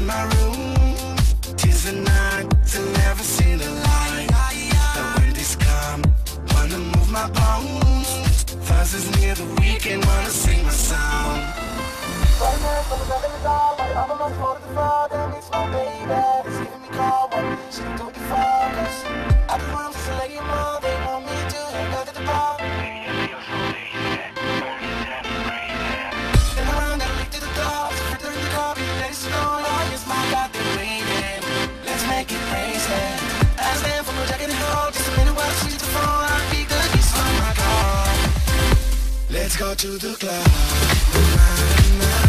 in my room. 'Tis the night to never see the light. The wind is calm, wanna move my bones. Thursday's near the weekend, wanna sing my song. Right now, I'm in the dark, I'm on my phone to the floor, then it's my baby. It's giving me call, but she can do it before, 'cause I've been around since a lady more. They want me to hang out at the bar. Then around and lead to the door, so fiddler in the coffee, let's go. Oh, yes, my God, they're waiting. Let's make it crazy. I stand for my jacket and hold, just a minute while I switch the phone. I'll be good, it's on my car. Let's go to the club.